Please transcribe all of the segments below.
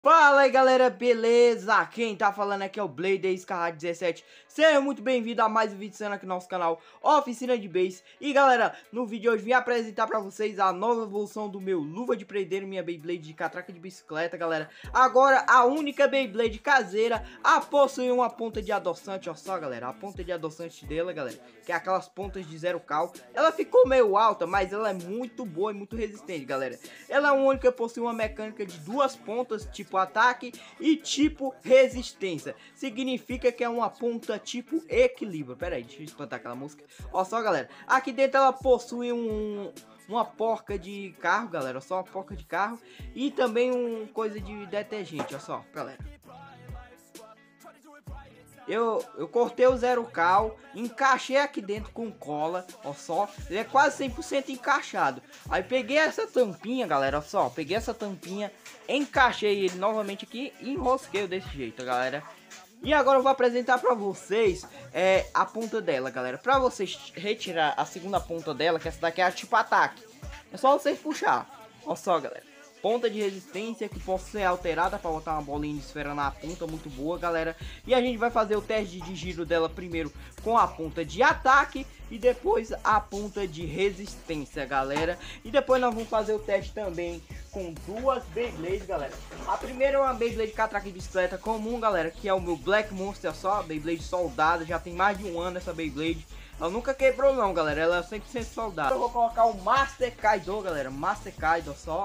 Fala aí galera, beleza? Quem tá falando aqui é o Blader Scarlet 17. Seja muito bem-vindo a mais um vídeo aqui no nosso canal Oficina de Base. E galera, no vídeo de hoje vim apresentar pra vocês a nova evolução do meu luva de prendeiro, minha Beyblade de catraca de bicicleta, galera. Agora a única Beyblade caseira a possuir uma ponta de adoçante, ó só galera, a ponta de adoçante dela, galera, que é aquelas pontas de zero cal. Ela ficou meio alta, mas ela é muito boa e muito resistente, galera. Ela é a única que possui uma mecânica de duas pontas, tipo ataque e tipo resistência. Significa que é uma ponta tipo equilíbrio. Pera aí, deixa eu espantar aquela música. Ó só, galera, aqui dentro ela possui uma porca de carro, galera, só uma porca de carro e também coisa de detergente, ó só, galera. Eu cortei o zero cal, encaixei aqui dentro com cola, ó só, ele é quase 100% encaixado. Aí peguei essa tampinha, galera, ó só, peguei essa tampinha, encaixei ele novamente aqui e enrosquei desse jeito, galera. E agora eu vou apresentar pra vocês a ponta dela, galera. Pra vocês retirar a segunda ponta dela, que essa daqui é a tipo ataque, é só vocês puxar, ó só, galera. Ponta de resistência que pode ser alterada para botar uma bolinha de esfera na ponta, muito boa, galera. E a gente vai fazer o teste de giro dela primeiro com a ponta de ataque e depois a ponta de resistência, galera. E depois nós vamos fazer o teste também com duas Beyblades, galera. A primeira é uma Beyblade catraca de bicicleta comum, galera, que é o meu Black Monster, só Beyblade soldada, já tem mais de um ano essa Beyblade. Ela nunca quebrou não, galera, ela é 100% soldada. Eu vou colocar o Master Kaido, galera, Master Kaido só.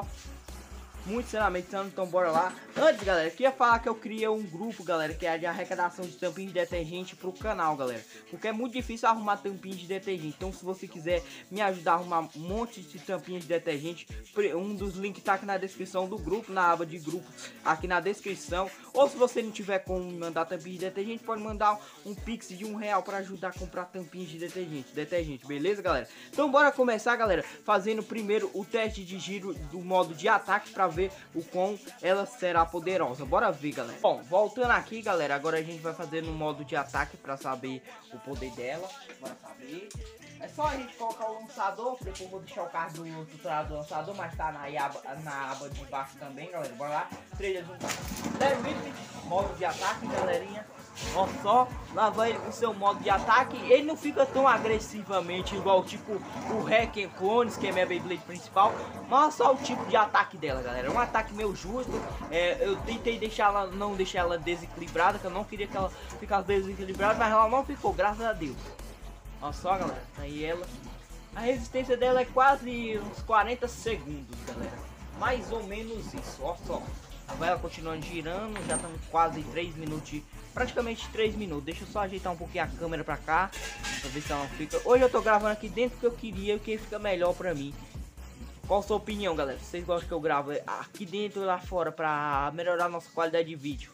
Muito sinceramente, então bora lá. Antes, galera, queria falar que eu criei um grupo, galera, que é de arrecadação de tampinhas de detergente pro canal, galera. Porque é muito difícil arrumar tampinhas de detergente. Então, se você quiser me ajudar a arrumar um monte de tampinhas de detergente, um dos links tá aqui na descrição do grupo, na aba de grupo, aqui na descrição. Ou se você não tiver como mandar tampinhas de detergente, pode mandar um pix de R$1 para ajudar a comprar tampinhas de detergente, beleza, galera? Então, bora começar, galera, fazendo primeiro o teste de giro do modo de ataque para ver o quão ela será poderosa. Bora ver, galera. Bom, voltando aqui, galera, agora a gente vai fazer no modo de ataque para saber o poder dela. Bora saber. É só a gente colocar o lançador, depois eu vou deixar o card do tutorial do lançador, mas tá na aba de baixo também, galera. Bora lá. 3, 2, 1, 10 modo de ataque, galerinha. Ó só, lá vai ele com seu modo de ataque. Ele não fica tão agressivamente igual tipo o Hack and Clones, que é minha Beyblade principal, mas só o tipo de ataque dela, galera. É um ataque meio justo. Eu tentei não deixar ela desequilibrada, que eu não queria que ela ficasse desequilibrada, mas ela não ficou, graças a Deus. Olha só, galera, aí ela, a resistência dela é quase uns 40 segundos, galera, mais ou menos isso, ó só. Agora ela continuando girando, já estamos quase 3 minutos, praticamente 3 minutos. Deixa eu só ajeitar um pouquinho a câmera pra cá, pra ver se ela não fica. Hoje eu tô gravando aqui dentro que eu queria, o que fica melhor pra mim. Qual a sua opinião, galera? Vocês gostam que eu gravo aqui dentro ou lá fora pra melhorar a nossa qualidade de vídeo?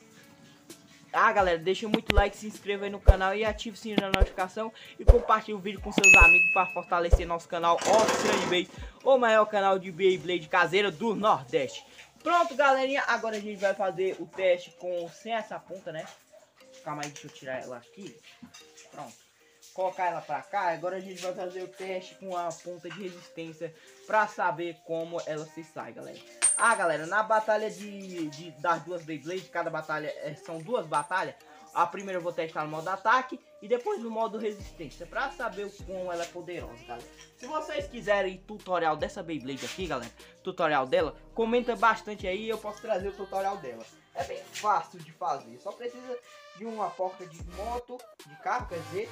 Ah, galera, deixa muito like, se inscreva aí no canal e ative o sininho da notificação e compartilhe o vídeo com seus amigos para fortalecer nosso canal Oficina de Base, o maior canal de Beyblade caseira do Nordeste. Pronto, galerinha, agora a gente vai fazer o teste sem essa ponta, né? Calma aí, deixa eu tirar ela aqui. Pronto. Colocar ela pra cá. Agora a gente vai fazer o teste com a ponta de resistência pra saber como ela se sai, galera. Ah, galera, na batalha das duas Beyblades, cada batalha são duas batalhas. A primeira eu vou testar no modo ataque e depois no modo resistência, pra saber o quão ela é poderosa, galera. Se vocês quiserem tutorial dessa Beyblade aqui, galera, tutorial dela, comenta bastante aí e eu posso trazer o tutorial dela. É bem fácil de fazer, só precisa de uma porta de moto, de carro, quer dizer,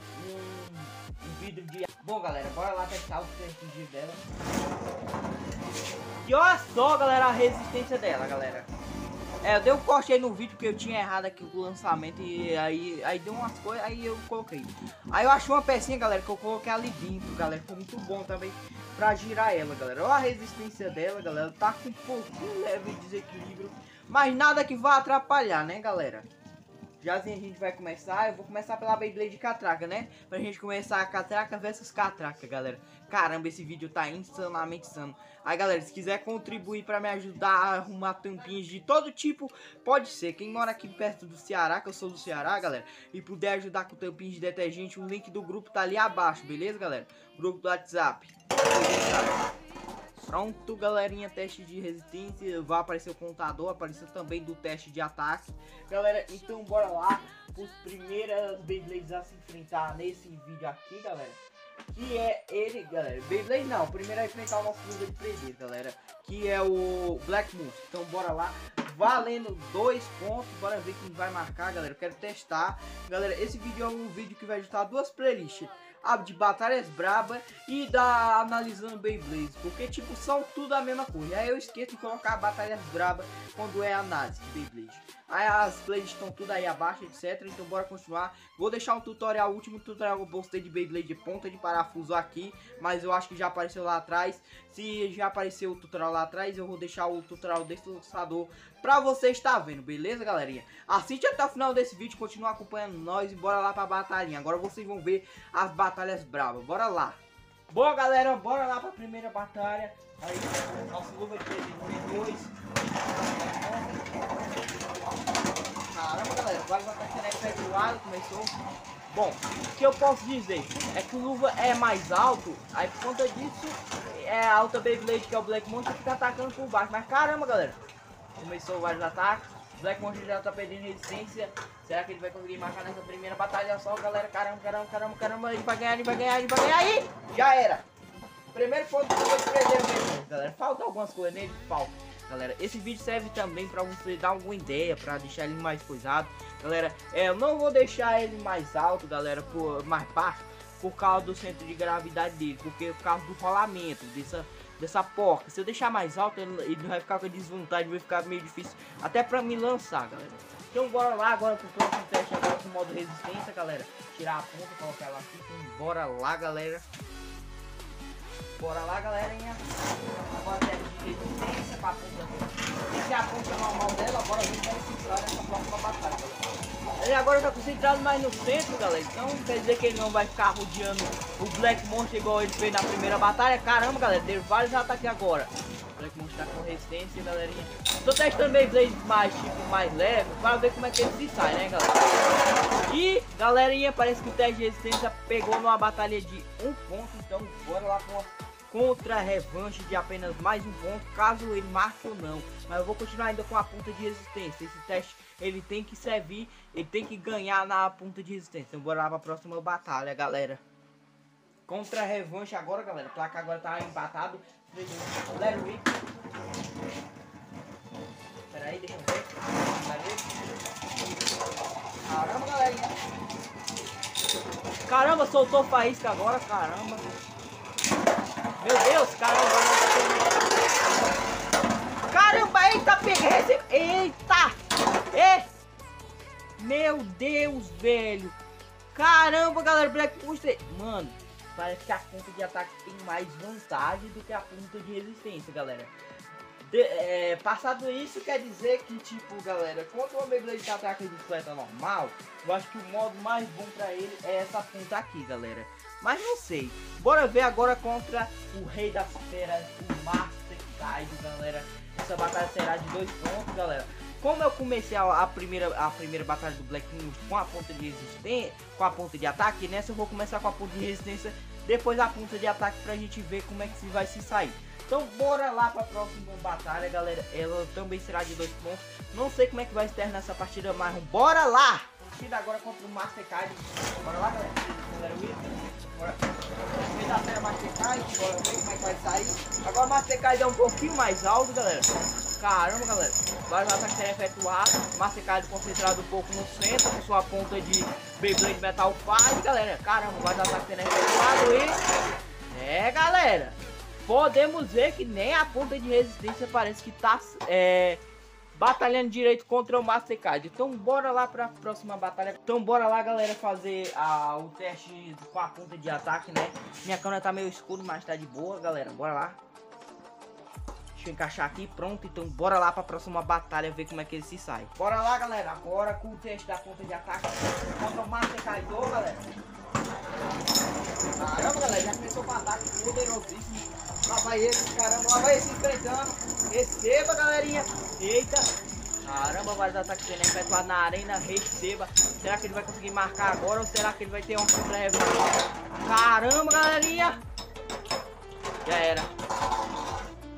um vidro de... Bom, galera, bora lá testar o teste dela. E olha só, galera, a resistência dela, galera. Eu dei um corte aí no vídeo porque eu tinha errado aqui o lançamento e aí deu umas coisas, aí eu coloquei. Aí eu achei uma pecinha, galera, que eu coloquei ali dentro, galera, ficou muito bom também pra girar ela, galera. Olha a resistência dela, galera, tá com um pouquinho leve de desequilíbrio, mas nada que vá atrapalhar, né, galera? Já assim a gente vai começar, eu vou começar pela Beyblade de catraca, né? Pra gente começar a catraca versus catraca, galera. Caramba, esse vídeo tá insanamente insano. Aí, galera, se quiser contribuir pra me ajudar a arrumar tampinhas de todo tipo, pode ser. Quem mora aqui perto do Ceará, que eu sou do Ceará, galera, e puder ajudar com tampinhas de detergente, o link do grupo tá ali abaixo, beleza, galera? Grupo do WhatsApp. Pronto, galerinha, teste de resistência. Vai aparecer o contador, apareceu também do teste de ataque. Galera, então bora lá os primeiras Beyblades a se enfrentar nesse vídeo aqui, galera. Que é ele, galera. Beyblade não, primeiro a enfrentar o nosso luva de prender, galera. Que é o Black Moon. Então bora lá. Valendo 2 pontos, bora ver quem vai marcar, galera. Eu quero testar, galera. Esse vídeo é um vídeo que vai juntar duas playlists, a de batalhas braba e da analisando Beyblades, porque tipo são tudo a mesma coisa. Aí eu esqueço de colocar batalhas braba quando é análise de Beyblade. Aí as playlists estão tudo aí abaixo, etc. Então bora continuar. Vou deixar um tutorial, o último tutorial que eu postei de Beyblade de ponta de parafuso aqui, mas eu acho que já apareceu lá atrás. Se já apareceu o tutorial lá atrás, eu vou deixar o tutorial desse lançador pra você estar vendo, beleza, galerinha? Assiste até o final desse vídeo, continua acompanhando nós e bora lá pra batalhinha. Agora vocês vão ver as batalhas bravas, bora lá. Boa, galera, bora lá pra primeira batalha. Aí, nosso luva de 2. Caramba, galera, vai botar a caneca do lado, começou. Bom, o que eu posso dizer é que o luva é mais alto, aí por conta disso é a alta Beyblade, que é o Black Monster, fica atacando por baixo. Mas caramba, galera, começou vários ataques. Black Monster já tá perdendo resistência. Será que ele vai conseguir marcar nessa primeira batalha só, galera? Caramba, ele vai ganhar, aí! Já era! Primeiro ponto que eu vou perder mesmo, galera. Falta algumas coisas nele, falta. Galera, esse vídeo serve também pra você dar alguma ideia, pra deixar ele mais coisado. Galera, eu não vou deixar ele mais alto, galera, mais baixo, por causa do centro de gravidade dele, porque por causa do rolamento, dessa porca. Se eu deixar mais alto, ele vai ficar com desvantagem, vai ficar meio difícil até pra me lançar, galera. Então bora lá agora pro próximo teste, agora com o modo resistência, galera. Tirar a ponta, colocar ela aqui, então bora lá, galera. Bora lá, galerinha. Agora teste de resistência pra ponta. Essa é a ponta normal dela, agora a gente vai se entrar nessa próxima batalha, galera. Ele agora tá concentrado mais no centro, galera. Então quer dizer que ele não vai ficar rodeando o Black Monster igual ele fez na primeira batalha. Caramba, galera, deu vários ataques agora. O Black Monster tá com resistência, galerinha. Tô testando Beyblade mais tipo, mais leve, pra ver como é que ele se sai, né, galera. E, galerinha, parece que o teste de resistência pegou numa batalha de 1 ponto. Então bora lá com uma contra revanche de apenas mais 1 ponto, caso ele marque ou não. Mas eu vou continuar ainda com a ponta de resistência. Esse teste ele tem que servir, ele tem que ganhar na ponta de resistência. Então bora lá pra próxima batalha, galera. Contra revanche agora, galera. O placar agora tá empatado. Pera aí, deixa eu ver. Caramba, galerinha. Caramba, soltou faísca agora, caramba. Meu Deus, caramba. Caramba, eita, peguei. Eita. Meu Deus, velho. Caramba, galera, Black Monster. Mano, parece que a ponta de ataque tem mais vantagem do que a ponta de resistência, galera. Passado isso, quer dizer que, tipo, galera, quando o Beyblade tá ataque de bicicleta normal, eu acho que o modo mais bom pra ele é essa ponta aqui, galera. Mas não sei. Bora ver agora contra o Rei das Feras, o Master Kaido, galera. Essa batalha será de 2 pontos, galera. Como eu comecei a primeira batalha do Black Moon com a ponta de resistência, com a ponta de ataque, nessa eu vou começar com a ponta de resistência, depois a ponta de ataque pra gente ver como é que vai se sair. Então bora lá pra próxima batalha, galera. Ela também será de 2 pontos. Não sei como é que vai se terminar essa partida, mas bora lá! Partida agora contra o Master Kaido. Bora lá, galera. Bora ver a Master Kaido, bora ver como é que vai sair. Agora o Master Kaido é um pouquinho mais alto, galera. Caramba, galera. Vários ataques serão efetuados. Master Kaido concentrado um pouco no centro, com sua ponta de Beyblade Metal Fight, galera. Caramba, vários ataques serão efetuados e... galera. Podemos ver que nem a ponta de resistência parece que tá batalhando direito contra o Master Kaido. Então bora lá pra próxima batalha. Então bora lá, galera, fazer o teste com a ponta de ataque, né? Minha câmera tá meio escura, mas tá de boa, galera. Bora lá. Deixa eu encaixar aqui, pronto. Então bora lá pra próxima batalha, ver como é que ele se sai. Bora lá, galera, agora com o teste da ponta de ataque contra o Master Kaido, galera. Caramba, galera, já começou com um ataque poderosíssimo. Lá vai ele, caramba, lá vai ele se enfrentando. Receba, galerinha. Eita. Caramba, vários ataques sendo efetuados na arena. Receba. Será que ele vai conseguir marcar agora ou será que ele vai ter uma contra-revanche? Caramba, galerinha. Já era.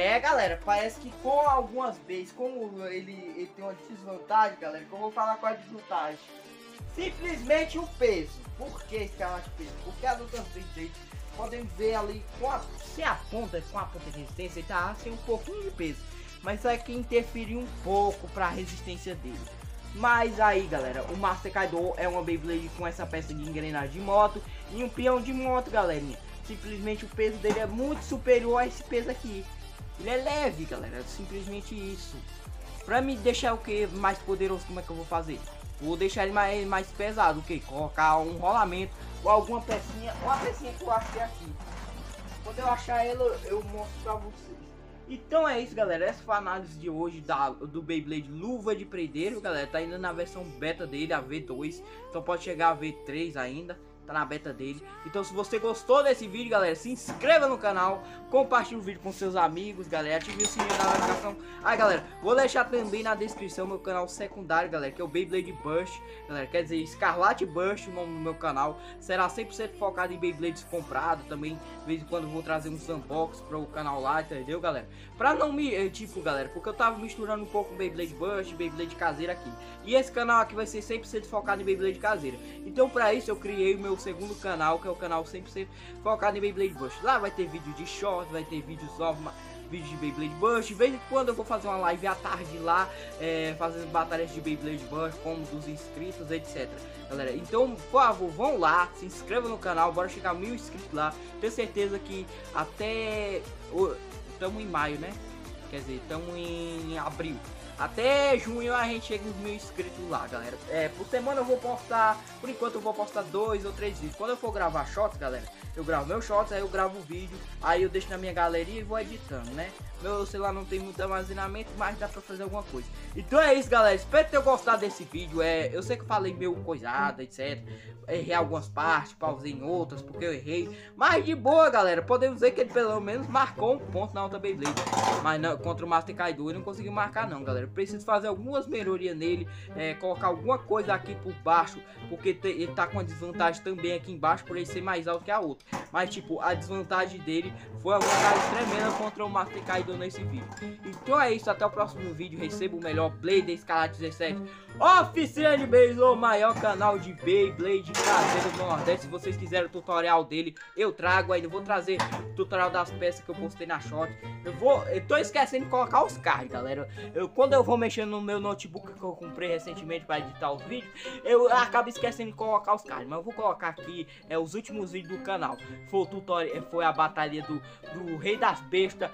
É, galera, parece que com algumas vezes, como ele tem uma desvantagem, galera, que eu vou falar qual é a desvantagem. Simplesmente o peso. Por que escalate peso? Porque as outras vezes podem ver ali sem a ponta, com a ponta de resistência, ele tá sem um pouquinho de peso. Mas isso aqui interfere um pouco para a resistência dele. Mas aí, galera, o Master Kaido é uma Beyblade com essa peça de engrenagem de moto e um peão de moto, galerinha. Simplesmente o peso dele é muito superior a esse peso aqui. Ele é leve, galera, simplesmente isso. Pra me deixar o que mais poderoso, como é que eu vou fazer? Vou deixar ele mais pesado, o que? Colocar um rolamento ou alguma pecinha, uma pecinha que eu achei aqui. Quando eu achar ela, eu mostro pra vocês. Então é isso, galera, essa foi a análise de hoje do Beyblade Luva de Prendeiro, galera. Tá ainda na versão beta dele, a V2, então pode chegar a V3 ainda. Tá na beta dele. Então se você gostou desse vídeo, galera, se inscreva no canal, compartilhe o vídeo com seus amigos, galera, ative o sininho da notificação. Aí, galera, vou deixar também na descrição meu canal secundário, galera, que é o Beyblade Burst, galera, quer dizer, Scarlet Burst, o nome do meu canal. Será 100% focado em Beyblades comprados, também de vez em quando vou trazer uns unboxings para o canal lá, entendeu, galera? Pra não me, tipo, galera, porque eu tava misturando um pouco Beyblade Burst, Beyblade caseira aqui. E esse canal aqui vai ser 100% focado em Beyblade caseira. Então pra isso eu criei o meu segundo canal, que é o canal 100% focado em Beyblade Burst. Lá vai ter vídeo de short, vai ter vídeos novos, vídeos de Beyblade Burst. De vez em quando eu vou fazer uma live à tarde lá, fazendo batalhas de Beyblade Burst, como dos inscritos, etc. Galera, então, por favor, vão lá, se inscrevam no canal, bora chegar a 1000 inscritos lá. Tenho certeza que até... Estamos em maio, né? Quer dizer, estamos em abril. Até junho a gente chega nos 1000 inscritos lá, galera. Por semana eu vou postar, por enquanto eu vou postar 2 ou 3 vídeos. Quando eu for gravar shots, galera, eu gravo meus shots, aí eu gravo o vídeo, aí eu deixo na minha galeria e vou editando, né? Meu celular não tem muito armazenamento, mas dá pra fazer alguma coisa. Então é isso, galera, espero ter gostado desse vídeo. Eu sei que eu falei meio coisada, etc. Errei algumas partes, pausei em outras, porque eu errei. Mas de boa, galera, podemos dizer que ele pelo menos marcou um ponto na outra Beyblade. Mas não, contra o Master Kaido ele não conseguiu marcar não, galera. Preciso fazer algumas melhorias nele, colocar alguma coisa aqui por baixo, porque ele tá com uma desvantagem também aqui embaixo, por ele ser mais alto que a outra. Mas tipo, a desvantagem dele foi uma vantagem tremenda contra o Master Kaido nesse vídeo. Então é isso, até o próximo vídeo. Receba o melhor Blade Scarlet 17 Oficina de Beyblade, o maior canal de Beyblade caseiro do Nordeste. Se vocês quiserem o tutorial dele, eu trago. Ainda vou trazer o tutorial das peças que eu postei na short. Eu tô esquecendo de colocar os cards, galera. Quando eu vou mexendo no meu notebook que eu comprei recentemente para editar os vídeos, eu acabo esquecendo de colocar os cards. Mas eu vou colocar aqui os últimos vídeos do canal. Foi o tutorial, foi a batalha do Rei das Bestas,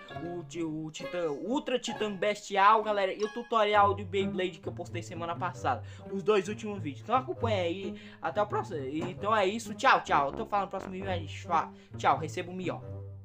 o Titã, Ultra Titã Bestial, galera, e o tutorial de Beyblade que eu postei semana passada. Os 2 últimos vídeos. Então acompanha aí. Até o próximo. Então é isso. Tchau, tchau. Eu tô falando no próximo vídeo. Tchau. Receba o melhor.